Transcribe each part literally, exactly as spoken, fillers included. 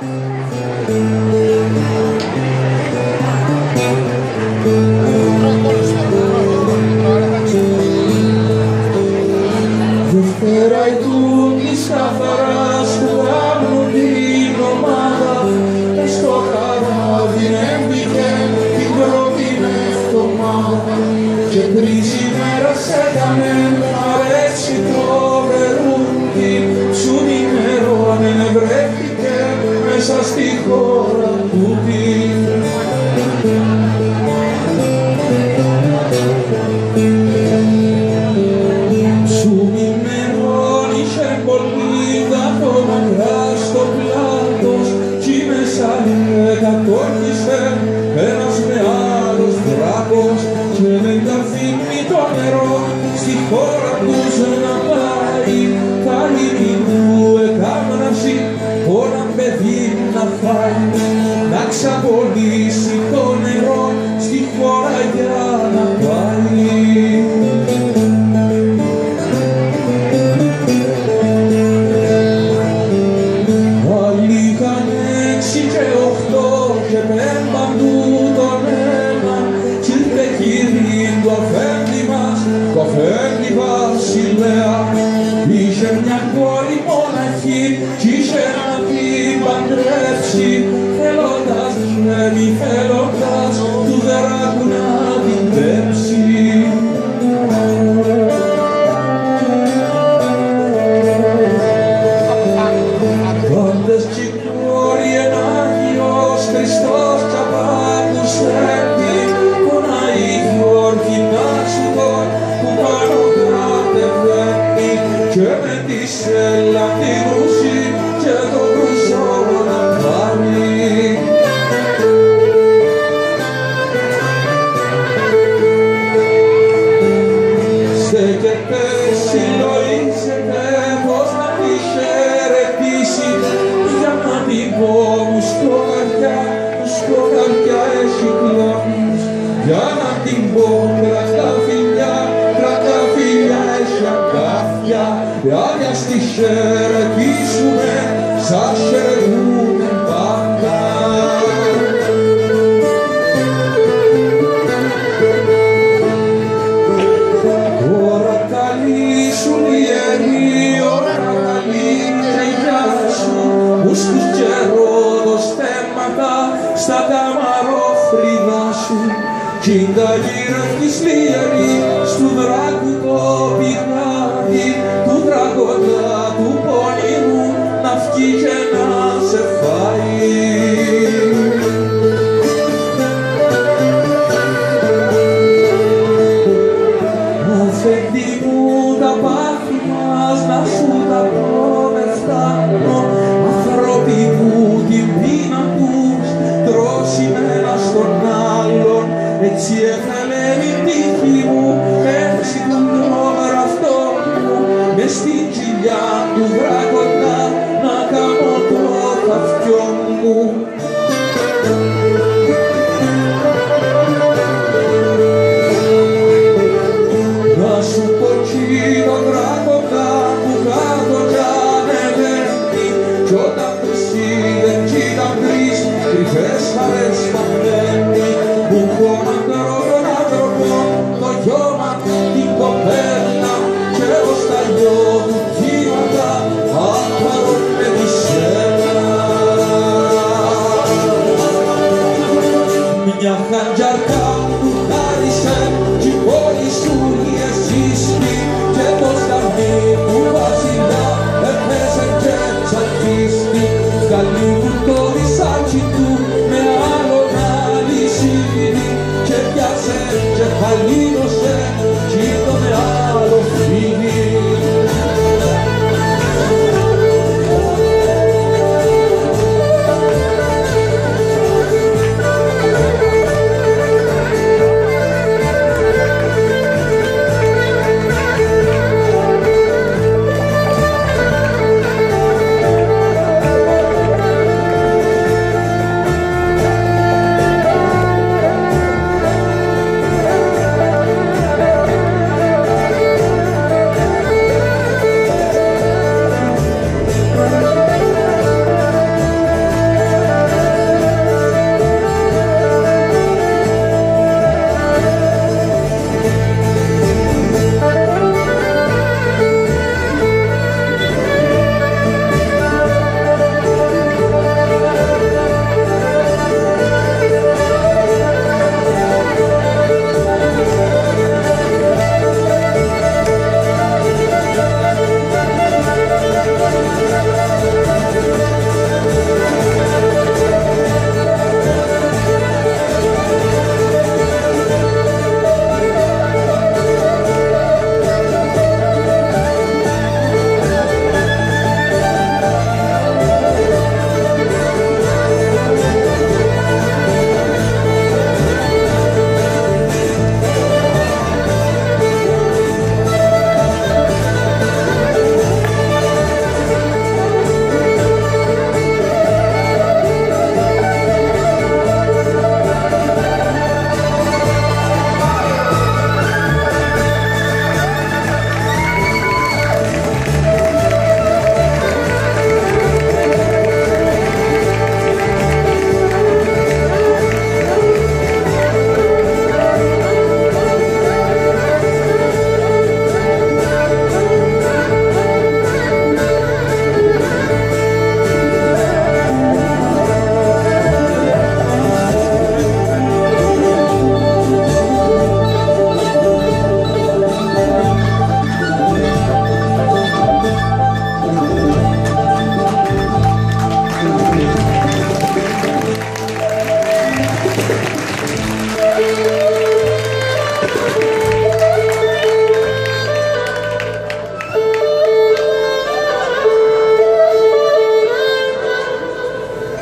Δευτέρα ητούν της καθαράς που κάνουν την ομάδα στο καράβι έμπηκε την πρώτη εβδομάδα και τρεις ημέρας έκανε αρέσει το βερούντι σου νερό ανεβρέθηκε μέσα στη χώρα τούτη. Ένας μεγάλος δράκος και δεν τα αφήνει το νερό στη χώρα τους να πάει. Τα λίμνη του εκάμναυση όλα παιδί να φάει, να ξαπολύσει το νερό στη χώρα για να πάει. Άλλοι είχαν έξι και οχτώ και πέμπαν του τον ένα κι ήρθε κύριν του αφέντη μας, του αφέντη βασιλέα. Είχε μια κόρη μοναχή κι είχε να την παντρέψει θέλοντας και μη θέλοντας του δράκου να την πέψει. Πάντες κυκλώρει ένα Άγιος Χριστός τσαπάτους έρθει τον Αγίο Ορκινάξουτο που πάνω κατεβαίνει και με τη σέλα τη ρούση και το κρουσό να πάρει. Στέκεται, συλλογίζεται πως να τη χαιρετήσει για να την πω μου στο καρδιά, μου στο καρδιά έχει κλόνους. Για να την πω κρατά φιλιά, κρατά φιλιά έχει αγκάθια. Άδεια στη χαιρετήσουμε, σας χαιρετούμε πάντα. Ώρα καλή σου ιερή, ώρα καλή και γεια σου, μου στους καιρόδος θέματα στα καμαρόφρυδα σου. Κι τα γύρευκης λιερή στου δράκου το πηγάδι, του δράκοντα του πονηρού να βγει και να σε φάει. Αφέντη μου τα πάθη μας να σου τα πω με φτάνω, ανθρώποι μου την πείνα τους τρώσιμένα στον άλλον. Έτσι έφερε η τύχη μου, έτσι τον γραφτό μου, μες στην κοιλιά του δράκοντα να κάνω το χαυτιό μου. Να σου πω κι το δράκοντα που κάτω κι ανεβαίνει κι όταν τους είδε κι ήταν τρεις κρυφές χαρές παθαίνει. Που χώμα τον άνθρωπο, το γιώμα την κοπέλα και εγώ στα δυο του κύματα άπαρο με τη σέλα. Μια χαντζαρκά που χάρισε κι η πόλη σου η εσύστη και το σταυρί του βασιλιά έπαιζε και τσακίστη. Καλύπτου το ρισάκι του με άλλον αλυσίδι και πιάσε και χαλίνωσε κι το με άλλο φίδι.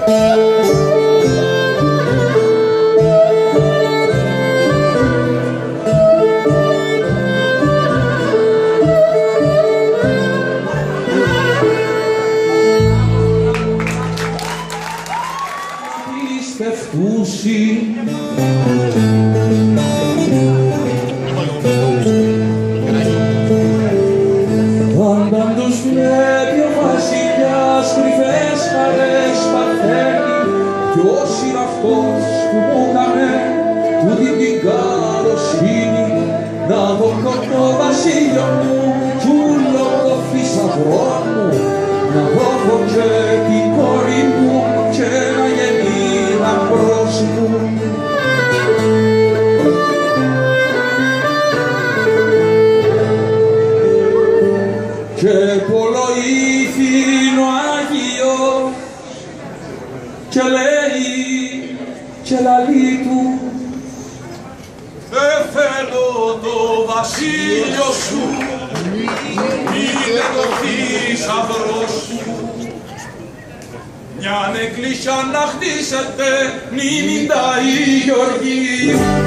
Όταν τους βλέπει ο βασιλιάς κρυφές χαρές παθαίνει κι όσοι είναι αυτός που μου κάνε τούτη την καλοσύνη να δω το βασίλειο μου κι ούλο το θησαυρό μου να δω και την κόρη μου και να γεννεί λαμπρός μου. Και πολλοήθην ο Άγιος και λέει και λαλεί του δεν θέλω το βασίλειο σου, είναι το θησαυρό σου. Μιαν εκκλησιά να χτίσετε μνήμη τα η Γεωργίου.